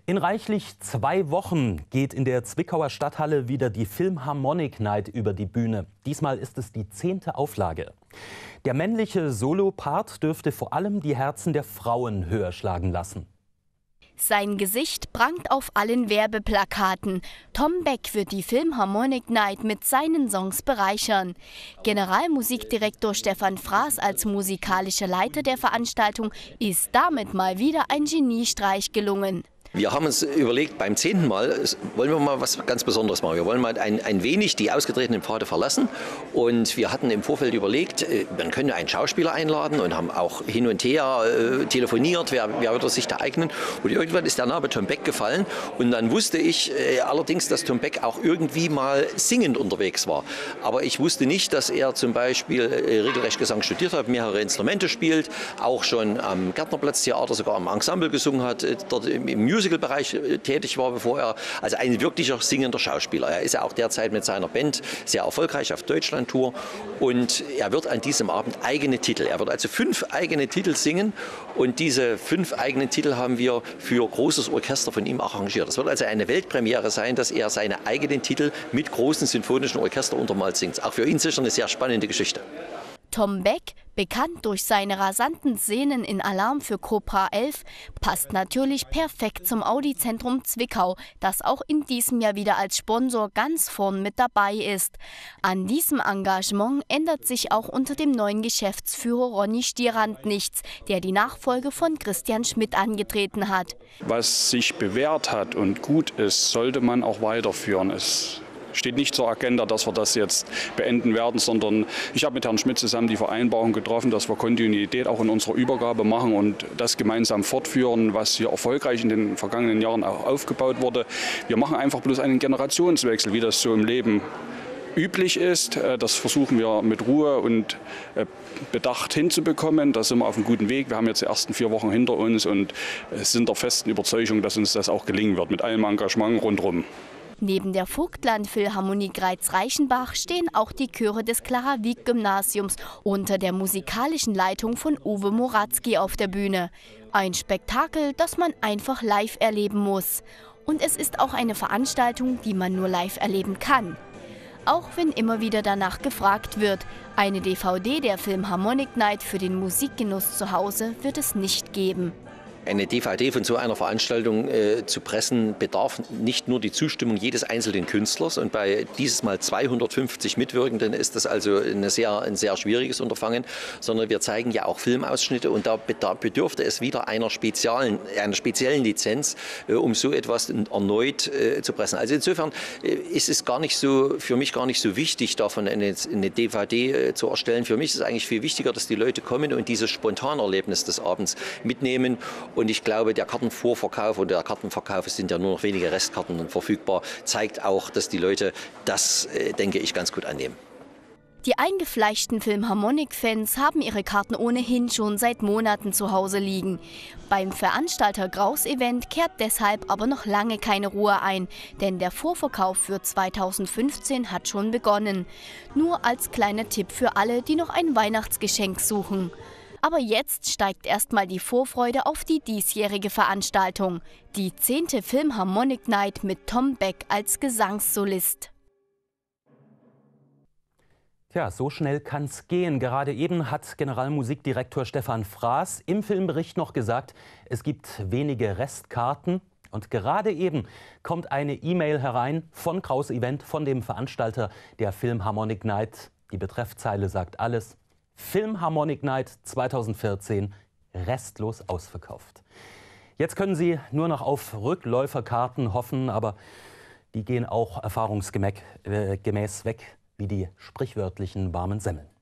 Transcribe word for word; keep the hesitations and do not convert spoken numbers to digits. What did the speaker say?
In reichlich zwei Wochen geht in der Zwickauer Stadthalle wieder die Philharmonic Night über die Bühne. Diesmal ist es die zehnte Auflage. Der männliche Solopart dürfte vor allem die Herzen der Frauen höher schlagen lassen. Sein Gesicht prangt auf allen Werbeplakaten. Tom Beck wird die Philharmonic Night mit seinen Songs bereichern. Generalmusikdirektor Stefan Fraß als musikalischer Leiter der Veranstaltung ist damit mal wieder ein Geniestreich gelungen. Wir haben uns überlegt, beim zehnten Mal wollen wir mal was ganz Besonderes machen. Wir wollen mal ein, ein wenig die ausgetretenen Pfade verlassen. Und wir hatten im Vorfeld überlegt, man könnte einen Schauspieler einladen und haben auch hin und her äh, telefoniert, wer, wer würde sich da eignen. Und irgendwann ist der Name Tom Beck gefallen. Und dann wusste ich äh, allerdings, dass Tom Beck auch irgendwie mal singend unterwegs war. Aber ich wusste nicht, dass er zum Beispiel äh, regelrecht Gesang studiert hat, mehrere Instrumente spielt, auch schon am Gärtnerplatztheater, sogar am Ensemble gesungen hat, äh, dort im, im Musical Bereich tätig war, bevor er, also ein wirklicher singender Schauspieler. Er ist ja auch derzeit mit seiner Band sehr erfolgreich auf Deutschlandtour und er wird an diesem Abend eigene Titel. Er wird also fünf eigene Titel singen und diese fünf eigenen Titel haben wir für großes Orchester von ihm arrangiert. Das wird also eine Weltpremiere sein, dass er seine eigenen Titel mit großen sinfonischen Orchester untermalt singt. Auch für ihn sicher eine sehr spannende Geschichte. Tom Beck, bekannt durch seine rasanten Szenen in Alarm für Cobra elf, passt natürlich perfekt zum Audi-Zentrum Zwickau, das auch in diesem Jahr wieder als Sponsor ganz vorn mit dabei ist. An diesem Engagement ändert sich auch unter dem neuen Geschäftsführer Ronny Stierand nichts, der die Nachfolge von Christian Schmidt angetreten hat. Was sich bewährt hat und gut ist, sollte man auch weiterführen. Es steht nicht zur Agenda, dass wir das jetzt beenden werden, sondern ich habe mit Herrn Schmidt zusammen die Vereinbarung getroffen, dass wir Kontinuität auch in unserer Übergabe machen und das gemeinsam fortführen, was hier erfolgreich in den vergangenen Jahren auch aufgebaut wurde. Wir machen einfach bloß einen Generationswechsel, wie das so im Leben üblich ist. Das versuchen wir mit Ruhe und Bedacht hinzubekommen. Da sind wir auf einem guten Weg. Wir haben jetzt die ersten vier Wochen hinter uns und sind der festen Überzeugung, dass uns das auch gelingen wird, mit allem Engagement rundherum. Neben der Vogtland-Philharmonie Greiz-Reichenbach stehen auch die Chöre des Clara-Wieck-Gymnasiums unter der musikalischen Leitung von Uwe Moratzki auf der Bühne. Ein Spektakel, das man einfach live erleben muss. Und es ist auch eine Veranstaltung, die man nur live erleben kann. Auch wenn immer wieder danach gefragt wird, eine D V D der Philharmonic Night für den Musikgenuss zu Hause wird es nicht geben. Eine D V D von so einer Veranstaltung äh, zu pressen, bedarf nicht nur die Zustimmung jedes einzelnen Künstlers. Und bei dieses Mal zweihundertfünfzig Mitwirkenden ist das also eine sehr, ein sehr schwieriges Unterfangen, sondern wir zeigen ja auch Filmausschnitte und da bedürfte es wieder einer speziellen, einer speziellen Lizenz, äh, um so etwas erneut äh, zu pressen. Also insofern äh, ist es gar nicht so, für mich gar nicht so wichtig, davon eine, eine D V D äh, zu erstellen. Für mich ist es eigentlich viel wichtiger, dass die Leute kommen und dieses Spontanerlebnis des Abends mitnehmen. Und ich glaube, der Kartenvorverkauf und der Kartenverkauf, es sind ja nur noch wenige Restkarten verfügbar, zeigt auch, dass die Leute das, äh, denke ich, ganz gut annehmen. Die eingefleischten Philharmonic-Fans haben ihre Karten ohnehin schon seit Monaten zu Hause liegen. Beim Veranstalter Graus-Event kehrt deshalb aber noch lange keine Ruhe ein, denn der Vorverkauf für zweitausendfünfzehn hat schon begonnen. Nur als kleiner Tipp für alle, die noch ein Weihnachtsgeschenk suchen. Aber jetzt steigt erstmal die Vorfreude auf die diesjährige Veranstaltung. Die zehnte Philharmonic Night mit Tom Beck als Gesangssolist. Tja, so schnell kann's gehen. Gerade eben hat Generalmusikdirektor Stefan Fraß im Filmbericht noch gesagt, es gibt wenige Restkarten. Und gerade eben kommt eine E-Mail herein von Graus-Event, von dem Veranstalter der Philharmonic Night. Die Betreffzeile sagt alles. Philharmonic Night zweitausendvierzehn restlos ausverkauft. Jetzt können Sie nur noch auf Rückläuferkarten hoffen, aber die gehen auch erfahrungsgemäß weg wie die sprichwörtlichen warmen Semmeln.